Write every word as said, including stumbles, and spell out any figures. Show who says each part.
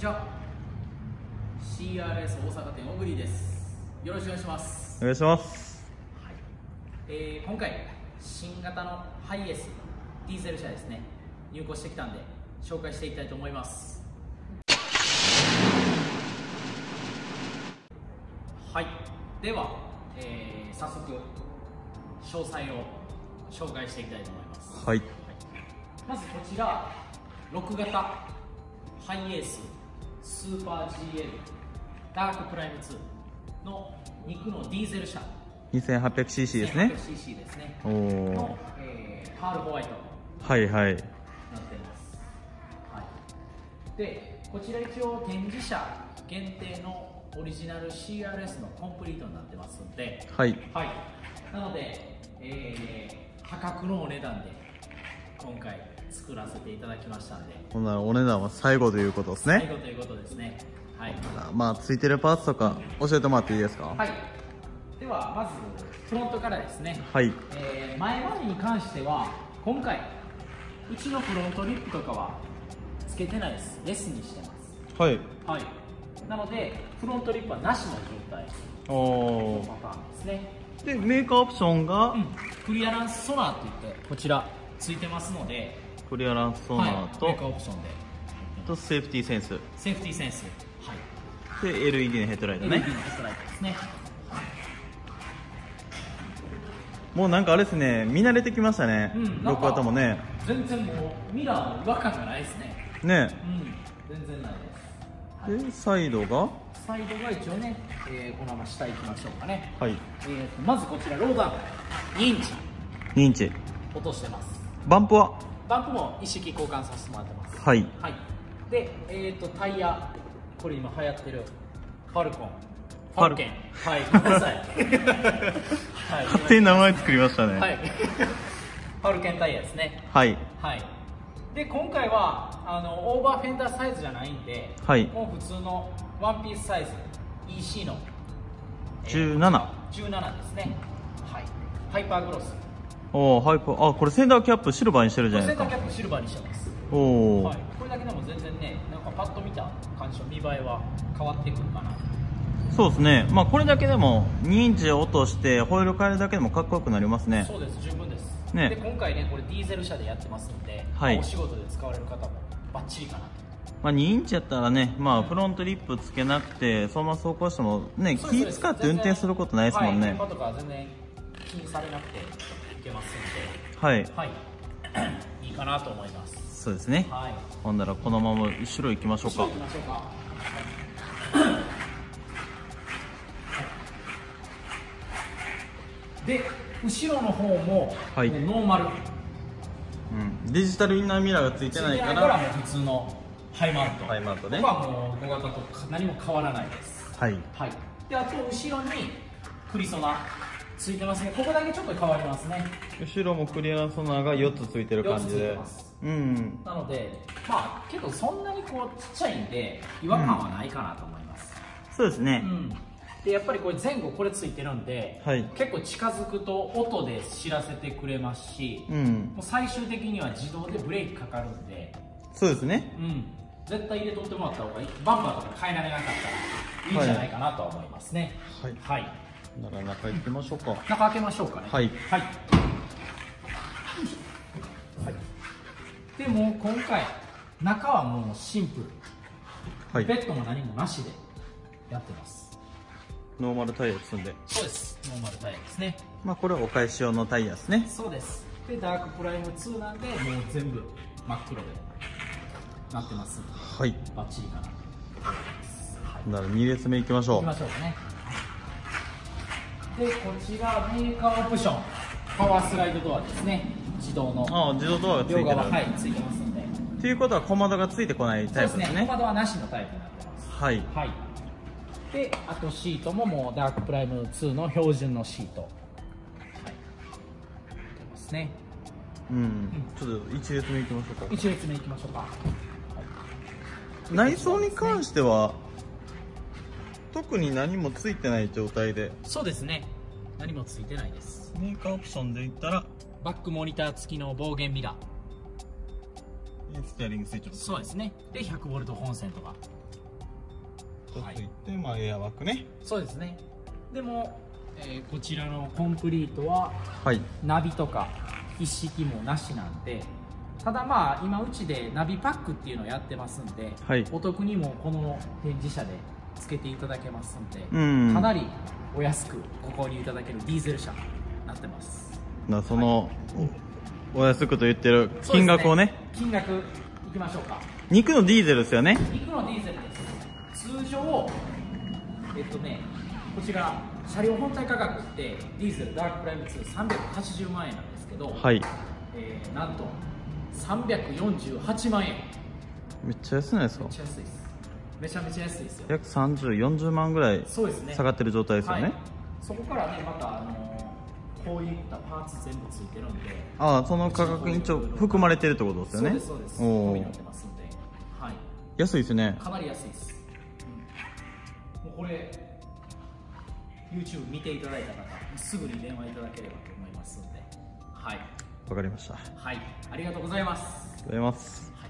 Speaker 1: ちは。 シーアールエス 大阪店小栗です。よろしくお願いします。
Speaker 2: お願いします。
Speaker 1: はい、えー、今回新型のハイエースディーゼル車ですね、入庫してきたんで紹介していきたいと思います。はい、では、えー、早速詳細を紹介していきたいと思います。
Speaker 2: はい、
Speaker 1: はい、まずこちらろく型ハイエーススーパー ジーエル ダークプライムツーの肉のディーゼル車
Speaker 2: にせんはっぴゃくシーシー ですね。
Speaker 1: にせんはっぴゃくシーシー ですね。
Speaker 2: お
Speaker 1: の、
Speaker 2: お、
Speaker 1: えー、パールホワイト
Speaker 2: はいはい、
Speaker 1: なっています。はい、でこちら一応展示車限定のオリジナル シーアールエス のコンプリートになってますので、
Speaker 2: はい、
Speaker 1: はい、なので、えー、破格のお値段で今回作らせていただきましたんで、
Speaker 2: ほんならお値段は最後ということですね。
Speaker 1: 最後ということですね。はい、
Speaker 2: まあついてるパーツとか教えてもらっていいですか？
Speaker 1: はい、ではまずフロントからですね。
Speaker 2: はい、
Speaker 1: えー、前回りに関しては今回うちのフロントリップとかはつけてないです。レスにしてます。
Speaker 2: はい、
Speaker 1: はい、なのでフロントリップはなしの状態
Speaker 2: おお、
Speaker 1: パターンですね。
Speaker 2: でメーカーオプションが、
Speaker 1: うん、クリアランスソナーといってこちらついてますので、
Speaker 2: クリアランスソナーと、
Speaker 1: はい、メーカーオプションで
Speaker 2: とセーフティーセンス、
Speaker 1: セーフティーセンス、はい、
Speaker 2: で エルイーディー のヘッドライトね。
Speaker 1: エルイーディー のヘッドライトですね。
Speaker 2: もうなんかあれですね、見慣れてきましたね、うん、ろく型もね。
Speaker 1: 全然もうミラーの違和感がないですね。
Speaker 2: ね、
Speaker 1: うん、全然ないです。はい、
Speaker 2: でサイドが
Speaker 1: サイドが一応ね、えー、このまま下行きましょうかね。
Speaker 2: はい、
Speaker 1: えー、とまずこちらローダウンにインチ
Speaker 2: にインチ
Speaker 1: 落としてます。
Speaker 2: バンプは
Speaker 1: バンプも一式交換させてもらってます。
Speaker 2: はい、
Speaker 1: はい、で、えー、とタイヤ、これ今流行ってるファルコンファルケン、はい、ごめんなさい、はい、
Speaker 2: 勝手に名前作りましたね。
Speaker 1: はい、ファルケンタイヤですね。
Speaker 2: はい、
Speaker 1: はい、で今回はあのオーバーフェンダーサイズじゃないんで、はい、もう普通のワンピースサイズ イーシー の、えー、
Speaker 2: じゅうなな、
Speaker 1: じゅうななですね。はい、ハイパーグロス。
Speaker 2: おお、ハイパー、あ、これセンターキャップシルバーにしてるじゃないですか。
Speaker 1: センターキャップシルバーにしてます。
Speaker 2: おお、
Speaker 1: はい、これだけでも全然ね、なんかパッと見た感じの見栄えは変わってくるかな。
Speaker 2: そうですね、まあこれだけでもにインチを落としてホイール変えるだけでもかっこよくなりますね。
Speaker 1: そうです、十分です、
Speaker 2: ね、
Speaker 1: で今回ねこれディーゼル車でやってますんで、はい、まあ、お仕事で使われる方もバッチリかなと。
Speaker 2: まあにインチやったらね、まあフロントリップつけなくてそのまま走行してもね、気使って運転することないですもんね。
Speaker 1: はい、現場とか全然気にされなくていけますんで、
Speaker 2: はい、
Speaker 1: はい、いいかなと思います。
Speaker 2: そうですね。はい、ほんならこのまま後ろ行きましょうか。
Speaker 1: 後ろ行きましょうか。はい、で後ろの方も、はい、もうノーマル、
Speaker 2: うん、デジタルインナーミラーがついてないから、
Speaker 1: もう普通のハイマウント、
Speaker 2: ハイマウントね。
Speaker 1: ここはもうご型と何も変わらないです。はい、はい、であと後ろにクリソナついてますね。ここだけちょっと変わりますね。
Speaker 2: 後ろもクリアランスソナーがよっつついてる感じで、うん、
Speaker 1: なのでまあけどそんなにこうちっちゃいんで違和感はないかなと思います。
Speaker 2: うん、そうですね。うん、
Speaker 1: でやっぱりこれ前後これついてるんで、はい、結構近づくと音で知らせてくれますし、うん、もう最終的には自動でブレーキかかるんで、
Speaker 2: そうですね、
Speaker 1: うん、絶対入れとってもらった方がいい。バンパーとか変えられなかったらいいんじゃないかなとは思いますね。はい、はい、
Speaker 2: なら中行きましょうか。
Speaker 1: 中開けましょうかね。はい、はい、はい、でも今回中はもうシンプル、はい、ベッドも何もなしでやってます。
Speaker 2: ノーマルタイヤ積んで。
Speaker 1: そうです、ノーマルタイヤですね。
Speaker 2: まあこれはお返し用のタイヤですね。
Speaker 1: そうです。でダークプライムツーなんでもう全部真っ黒でなってます。はい、バッチリかなと思います。はい、
Speaker 2: ならに列目いきましょう。行き
Speaker 1: ましょうかね。でこちらメーカーオプションパワースライドドアですね。自動の、
Speaker 2: ああ、自動ドアがついてる。
Speaker 1: はい、ついてますので。
Speaker 2: ということは小窓がついてこないタイプですね。
Speaker 1: そうですね、小窓はなしのタイプになってます。はい、はい、であとシートももうダークプライムツーの標準のシート、はい、出ますね。
Speaker 2: うん、うん、ちょっといち列目いきましょうか。
Speaker 1: いち列目いきましょうか。はい、
Speaker 2: 内装に関しては特に何もついてない状態で。
Speaker 1: そうですね、何もついてないです。
Speaker 2: メーカーオプションで言ったら
Speaker 1: バックモニター付きの防減ミラー、
Speaker 2: ステアリングスイッチも
Speaker 1: そうですね。でひゃくボルト本線とか
Speaker 2: とついて、まあエアバッグね。
Speaker 1: そうですね。でも、えーこちらのコンプリートは
Speaker 2: はい。
Speaker 1: ナビとか一式もなしなんで、ただまあ今うちでナビパックっていうのをやってますんで、
Speaker 2: はい
Speaker 1: お得にもこの展示車でつけていただけますんで、
Speaker 2: うん。
Speaker 1: かなりお安くご購入いただけるディーゼル車になってます。
Speaker 2: なその、お安くと言ってる金額をね。
Speaker 1: そうですね、金額いきましょうか。
Speaker 2: 肉のディーゼルですよね。
Speaker 1: 肉のディーゼルです。通常えっとねこちら車両本体価格ってディーゼルダークプライムツーさんびゃくはちじゅうまんえんなんですけど、
Speaker 2: はい。
Speaker 1: えーなんとさんびゃくよんじゅうはちまんえん。
Speaker 2: めっちゃ安ないですか。
Speaker 1: めっちゃ安いです。めちゃめちゃ安いですよ。
Speaker 2: 約さんじゅう、よんじゅうまんぐらい
Speaker 1: そうですね。
Speaker 2: 下がってる状態ですよね。
Speaker 1: はい、そこからねまたあのこういったパーツ全部ついてるんで、
Speaker 2: ああ、その価格に一応含まれてるってことですよね。
Speaker 1: そうですそうです。
Speaker 2: お
Speaker 1: 込みに
Speaker 2: お
Speaker 1: なってますんで、はい、
Speaker 2: 安いですね。
Speaker 1: かなり安いです。うん、もうこれ YouTube 見ていただいた方すぐに電話いただければと思いますんで、はい。
Speaker 2: わかりました。ありがと
Speaker 1: はい、ありがとうございます。
Speaker 2: うございます。